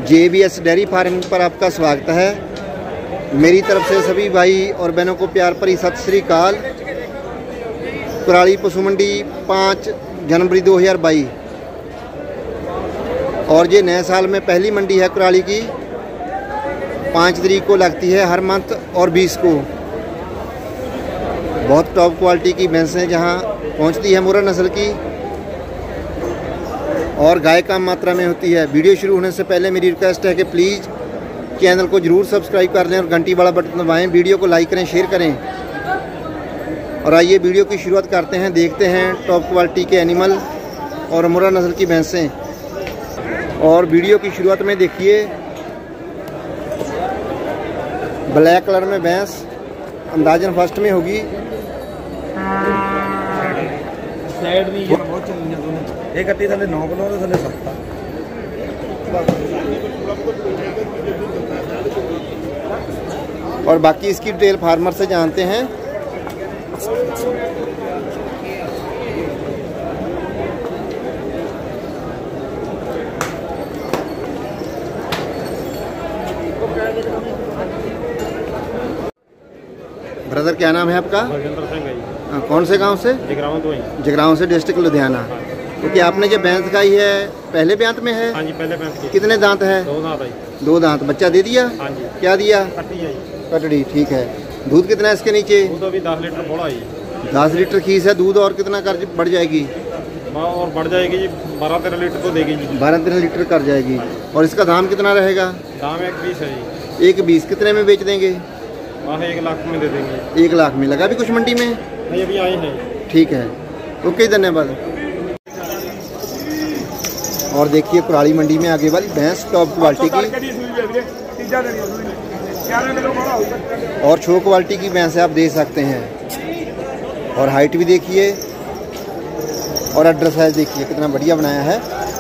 JBS dairy farming पर आपका स्वागत है। मेरी तरफ से सभी भाई और बहनों को प्यार भरी सत श्री अकाल। कुराली पशु मंडी 5 जनवरी 2022 और ये नए साल में पहली मंडी है कुराली की। 5 तारीख को लगती है हर मंथ और 20 को। बहुत टॉप क्वालिटी की भैंसें जहां पहुंचती है मुर्रा नस्ल की और गाय कम मात्रा में होती है। वीडियो शुरू होने से पहले मेरी रिक्वेस्ट है कि प्लीज़ चैनल को ज़रूर सब्सक्राइब कर लें और घंटी वाला बटन दबाएं। वीडियो को लाइक करें, शेयर करें। और आइए वीडियो की शुरुआत करते हैं। देखते हैं टॉप क्वालिटी के एनिमल और मुर्रा नस्ल की भैंसें। और वीडियो की शुरुआत में देखिए ब्लैक कलर में भैंस अंदाजन फर्स्ट में होगी। साइड में ये बहुत चली है दोनों। एक अट्टी थले 9 किलो और थले 7। और बाकी इसकी डिटेल फार्मर से जानते हैं। ब्रदर क्या नाम है आपका? बलजिंदर सिंह है। कौन से गांव से? जगरांव से, डिस्ट्रिक्ट लुधियाना। क्योंकि आपने जो भैंस खाई है पहले ब्यांत में है? हाँ जी, पहले भैंस की। कितने दांत है? 2 दांत है। 2 दांत। बच्चा दे दिया? हाँ जी। क्या दिया? कट्टी है। कटड़ी, ठीक है। दूध कितना है इसके नीचे? दूध अभी 10 लीटर बोला है। 10 लीटर खीस है। दूध और कितना कर बढ़ जाएगी? और बढ़ जाएगी जी, 12-13 लीटर तो देगी जी। 12-13 लीटर कर जाएगी। और इसका दाम कितना रहेगा? दाम 1,20 है जी। 1,20। कितने में बेच देंगे? 1 लाख में दे देंगे। 1 लाख में। लगा भी कुछ मंडी में? नहीं, अभी आए हैं। ठीक है, ओके, धन्यवाद। और देखिए कुराली मंडी में आगे वाली भैंस टॉप क्वालिटी की और छो क्वालिटी की भैंस आप देख सकते हैं। और हाइट भी देखिए और अड्डर साइज देखिए कितना बढ़िया बनाया है।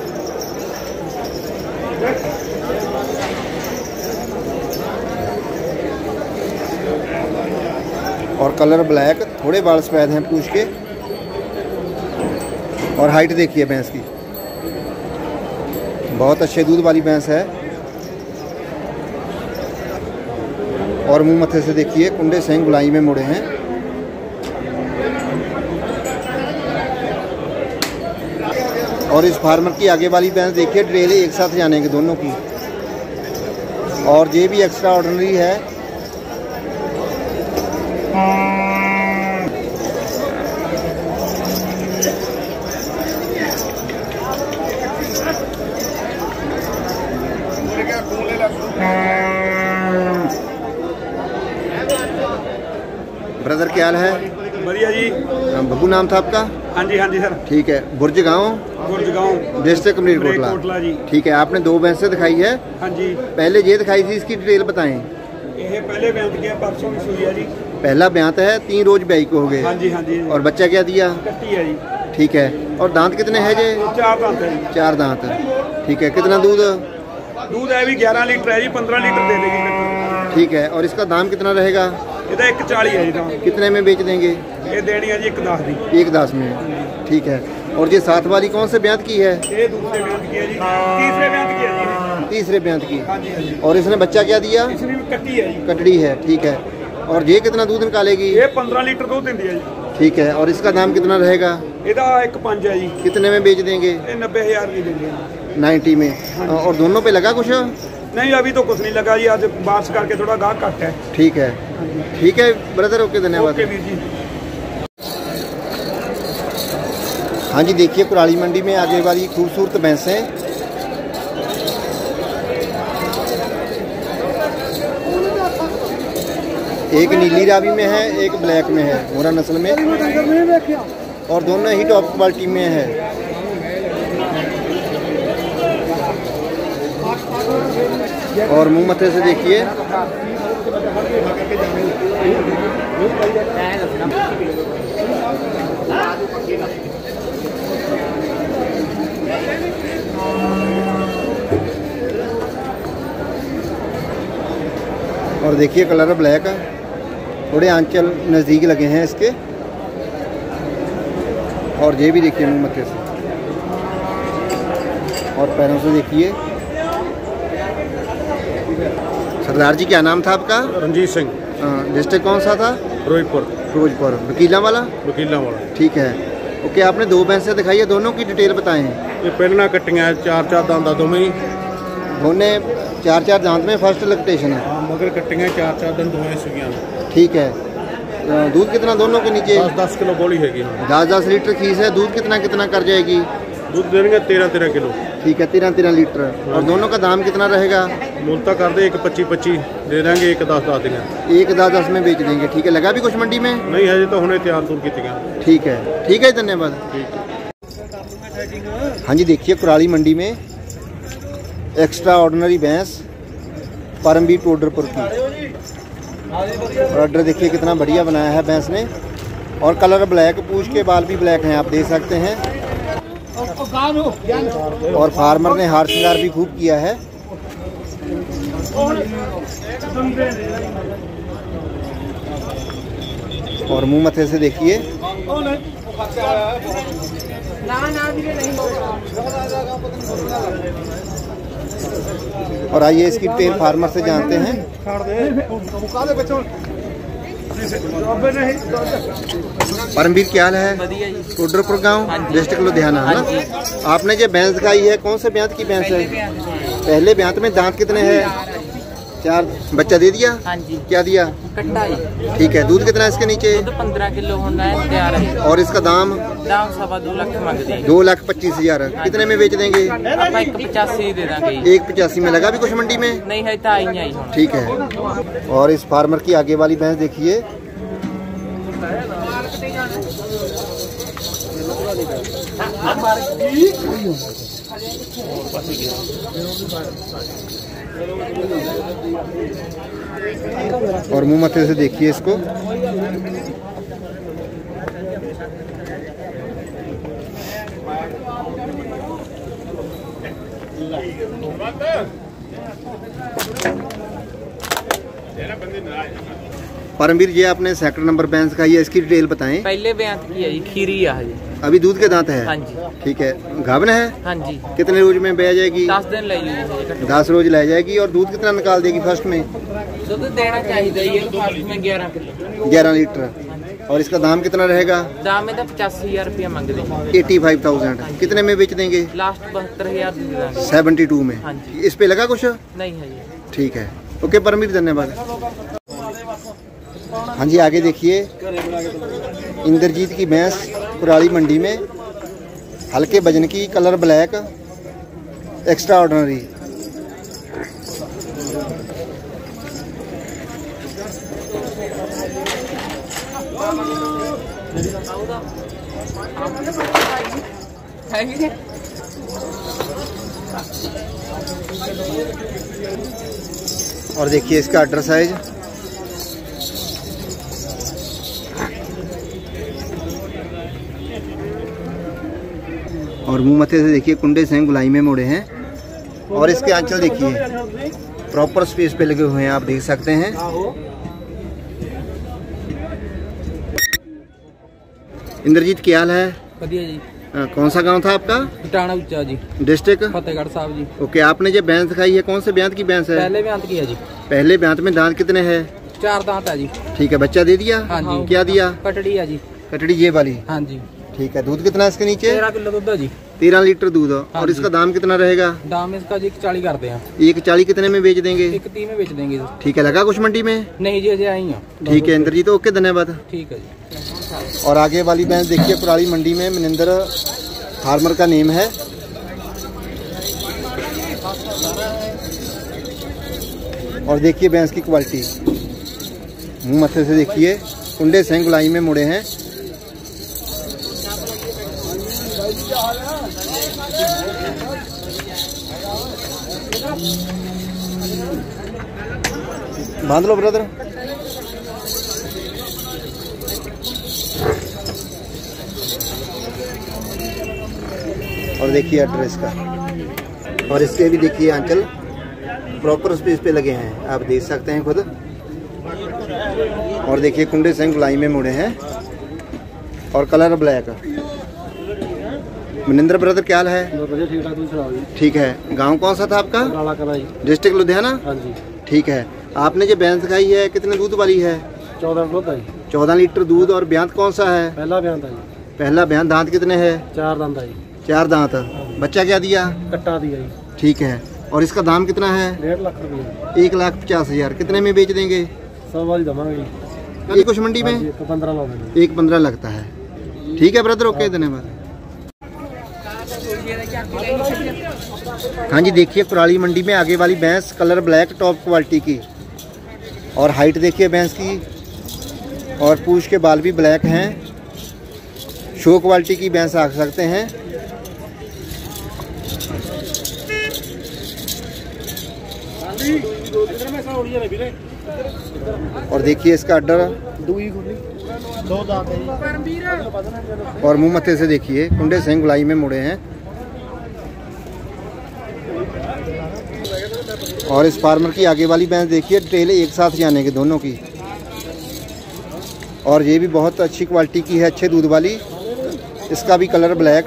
और कलर ब्लैक, थोड़े बाल सफेद हैं पूछ के। और हाइट देखिए भैंस की, बहुत अच्छे दूध वाली भैंस है। और मुंह मत्थे से देखिए कुंडे सेंग गुलाई में मुड़े हैं। और इस फार्मर की आगे वाली भैंस देखिए ट्रेल एक साथ जाने के दोनों की। और ये भी एक्स्ट्रा ऑर्डिनरी है। ब्रदर क्या हाल है? बढ़िया जी। बब्बू नाम था आपका? हाँ जी, हाँ जी सर। ठीक है। बुर्जगांव डिस्ट्रिक्ट कमलेरकोटला जी। ठीक है। आपने 2 भैंसें दिखाई है? हाँ जी। पहले ये दिखाई थी, इसकी डिटेल बताएं। ये पहले ब्यांत किया, परसों की सुई है जी। पहला ब्यांत है, 3 रोज ब्याई को हो गए। हाँ जी, हाँ जी। और बच्चा क्या दिया? कट्टी है जी। ठीक है। और दांत कितने हैं जे? 4 दांत है जी। 4 दांत। ठीक है। कितना दूध? दूध है भी 11 लीटर है जी। 15 लीटर दे देगी। ठीक है। और इसका दाम कितना रहेगा? ਇਹਦਾ 140 है जी दाम। कितने में बेच देंगे? ये देनी है जी 1,10 दी। 1,10 में। ठीक है। और ये साथ वाली कौन से ब्यांत की है? ये दूसरे ब्यांत की है जी। तीसरे ब्यांत की है जी। तीसरे ब्यांत की। हाँ जी, हाँ जी। और इसने बच्चा क्या दिया? इसमें भी कट्टी है जी। कटड़ी है। ठीक है। और ये कितना दूध निकालेगी? ये 15 लीटर दूध देती है जी। ठीक है। और इसका दाम कितना रहेगा? ਇਹਦਾ 1,5 है जी। कितने में बेच देंगे? ये 90,000 की देंगे। 90 में। और दोनों पे लगा कुछ? नहीं, अभी तो कुछ नहीं लगा जी। आज बारिश करके थोड़ा गाहक घट है। ठीक है, ठीक है ब्रदर, ओके, धन्यवाद। ओके वीर जी। हाँ जी, देखिए कुराली मंडी में आगे वाली खूबसूरत भैंसें। एक नीली रावी में है, एक ब्लैक में है, मुर्रा नस्ल में। और दोनों ही टॉप क्वालिटी में है। और मुंह मत्थे से देखिए और देखिए कलर ब्लैक है, थोड़े आंचल नज़दीक लगे हैं इसके। और ये भी देखिए मुंह मत्थे से, और पैरों से देखिए सरदार जी क्या नाम था आपका? रंजीत सिंह। डिस्ट्रिक्ट कौन सा था? फिरोजपुर। वकीला वाला। ठीक है। ओके, आपने 2 भैंसें दिखाई है, दोनों की डिटेल बताएं। ये पहलना कट्टियां 4-4 दांत दोवें ही। दोने 4-4 दांत में फर्स्ट लैक्टेशन है। मगर कट्टियां 4-4 दिन दोवें सुइयां। ठीक है। दूध कितना दोनों के नीचे? 10 किलो बोली हैगी। 10 लीटर खीस है। दूध कितना कर जाएगी? दूध देंगे 13 किलो। ठीक है, 13 लीटर। और दोनों का दाम कितना रहेगा? मूलता कर दे 1.25 दे देंगे, 1.10 देंगे। 1.10 में बेच देंगे। ठीक है। लगा भी कुछ मंडी में? नहीं है, तो हमने तैयार की। ठीक है, धन्यवाद। हाँ जी, देखिए कुराली मंडी में एक्स्ट्रा ऑर्डिनरी भैंस परमवीर टोडरपुर की। और ऑर्डर देखिए कितना बढ़िया बनाया है भैंस ने, और कलर ब्लैक, पूंछ के बाल भी ब्लैक हैं, आप देख सकते हैं। और फार्मर ने हार श्रृंगार भी खूब किया है। और मुंह मथे से देखिए। और आइए इसकी डिटेल फार्मर से जानते हैं। परमवीर क्या हाल है? टोडरपुर गांव, डिस्ट्रिक्ट लुधियाना है ना। आपने जो भैंस दिखाई है, कौन से ब्यांत की भैंस है? पहले ब्यांत में दांत कितने हैं? 4। बच्चा दे दिया? हाँ जी। क्या दिया? कट्टा। ठीक है। दूध कितना है इसके नीचे? दूध 15 किलो होना है, तैयार है। और इसका दाम? 2.25 लाख मांगते हैं। 2,25,000। कितने में बेच देंगे? 1.85 दे देंगे। 1.85 में। लगा भी कुछ मंडी में? नहीं है, तो आई। ठीक है। और इस फार्मर की आगे वाली भैंस देखिए। और मुंह मथे से देखिए इसको। परमवीर जी, आपने सेक्टर नंबर भैंस खाई है, इसकी डिटेल बताएं। पहले ब्यांत की है जी, खीरी है जी। अभी दूध के दांत है? हाँ जी। ठीक है। गाभिन है? हाँ जी। कितने रोज में बह जाएगी? 10 दिन ले जाएगी। 10 रोज ले जाएगी। और दूध कितना निकाल देगी फर्स्ट में? दूध देना चाहिए ये फर्स्ट में 11 किलो। 11 लीटर। और इसका दाम कितना रहेगा? दाम में तो 85,000 रुपया मांग देंगे। 85,000। कितने में बेच देंगे? लास्ट 72,000 दे देंगे। 72 में। हाँ जी। इस पे लगा कुछ? नहीं है ये। ठीक है। ओके परमवीर, धन्यवाद। हाँ जी, आगे देखिए। इंद्रजीत की भैंस कुराली मंडी में, हल्के वजन की, कलर ब्लैक, एक्स्ट्रा ऑर्डिनरी। और देखिए इसका अड्डर साइज। और मुंह मथे से देखिए कुंडे से गुलाई में मोड़े हैं। और इसके आंचल देखिए प्रॉपर स्पेस पे लगे हुए हैं, आप देख सकते हैं। इंद्रजीत क्या हाल है? बढ़िया जी। कौन सा गांव था आपका? टाणा उच्चा जी, डिस्ट्रिक्ट फतेहगढ़ साहब जी। ओके, आपने जो भैंस दिखाई है, कौन से ब्यांत की भैंस है? पहले ब्यांत की है जी। पहले ब्यांत में दांत कितने हैं? 4 दांत है जी। ठीक है। बच्चा दे दिया? हाँ जी। क्या दिया? कटड़ी है जी। कटड़ी ये वाली? हाँ जी। ठीक है। दूध कितना है इसके नीचे? 13 किलो दूध है जी। 13 लीटर दूध। और जी। इसका दाम कितना रहेगा? दाम इसका जी 40 करते हैं। 1.40 कितने में बेच देंगे? 1.30 में बेच देंगे। ठीक है। लगा कुछ मंडी में? नहीं जी, अजय आई हैं। ठीक है इंद्रजीत, ओके, धन्यवाद। ठीक है जी। और आगे वाली भैंस देखिए पुरानी मंडी में, मनिंदर फार्मर का नेम है। और देखिए भैंस की क्वालिटी, मुंह मथे से देखिए, कुंडे से गुलाई में मुड़े हैं। बांध लो ब्रदर। और देखिए एड्रेस का, और इसके भी देखिए आंचल प्रॉपर स्पेस पे लगे हैं, आप देख सकते हैं खुद। और देखिए कुंडे से गुलाई में मुड़े हैं और कलर ब्लैक। मनिंदर ब्रदर क्या हाल है? ठीक है। ठीक है। गांव कौन सा था आपका? काला कला जी। डिस्ट्रिक्ट लुधियाना? हाँ जी। ठीक है। आपने जो भैंस दिखाई है कितने दूध वाली है? 14 किलो था जी। 14 लीटर दूध। और ब्यांत कौन सा है? पहला बयान था जी। पहला ब्यांत। दांत कितने हैं? 4 दांत था जी। 4 दांत। बच्चा क्या दिया? कट्टा दिया जी। ठीक है। और इसका दाम कितना है? 1.5 लाख रुपये। 1,50,000। कितने में बेच देंगे? 100 वाली दमांगे जी। ये कुछ मंडी में 15 लाख। 1,15 लगता है। ठीक है ब्रदर, ओके, धन्यवाद। हाँ जी, देखिए कुराली मंडी में आगे वाली भैंस कलर ब्लैक टॉप क्वालिटी की, और हाइट देखिए भैंस की, और पूंछ के बाल भी ब्लैक हैं। शो क्वालिटी की भैंस आ सकते हैं। और देखिए इसका अड्डर और मुंह मत्थे से देखिए कुंडे सिंह गुलाई में मुड़े हैं। और इस फार्मर की आगे वाली भैंस देखिए टेल एक साथ जाने के दोनों की, और ये भी बहुत अच्छी क्वालिटी की है, अच्छे दूध वाली। इसका भी कलर ब्लैक।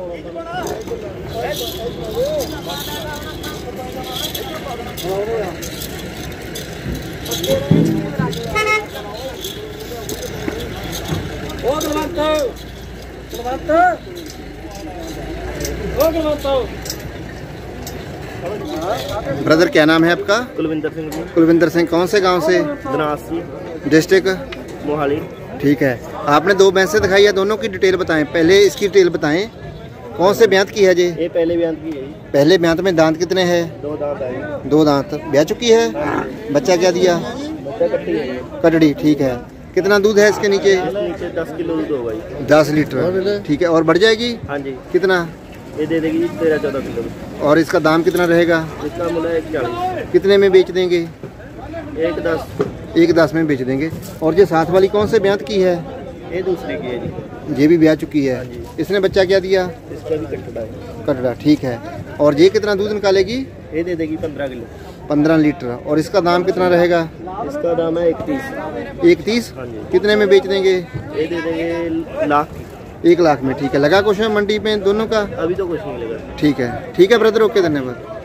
ब्रदर क्या नाम है आपका? कुलविंदर सिंह जी। कुलविंदर सिंह। कौन से गांव से? दनास जी, डिस्ट्रिक्ट मोहाली। ठीक है। आपने 2 भैंसें दिखाई है, दोनों की डिटेल बताएं। पहले इसकी डिटेल बताएं, कौन से ब्यांत की है जी? ये पहले बयान की है जी। पहले ब्यांत में दांत कितने हैं? 2 दांत आए। 2 दांत। ब्याह चुकी है। बच्चा क्या दिया? बच्चा कट्टी है। कटड़ी। ठीक है। कितना दूध है इसके नीचे? नीचे 10 किलो दूध होगा जी। 10 लीटर। ठीक है। और बढ़ जाएगी? हाँ जी, कितना? ये दे देगी 13-14 किलो। और इसका दाम कितना रहेगा? इसका मूल्य 140। कितने में बेच देंगे? 110। 1,10 में बेच देंगे। और ये साथ वाली कौन से ब्यांत की है? ये दूसरी की है जी। ये भी ब्याह चुकी है। इसने बच्चा क्या दिया? इसका भी कट्टा है। कटड़ा। ठीक है। और ये कितना दूध निकालेगी? ये दे देगी 15 किलो। 15 लीटर। और इसका दाम कितना रहेगा? इसका दाम है 31। 1,30। हाँ जी। कितने में बेच देंगे? ये दे देंगे लाख की। 1 लाख में। ठीक है। लगा कुछ है मंडी में दोनों का? अभी तो कुछ नहीं लगा। ठीक है। ठीक है ब्रदर, ओके, धन्यवाद।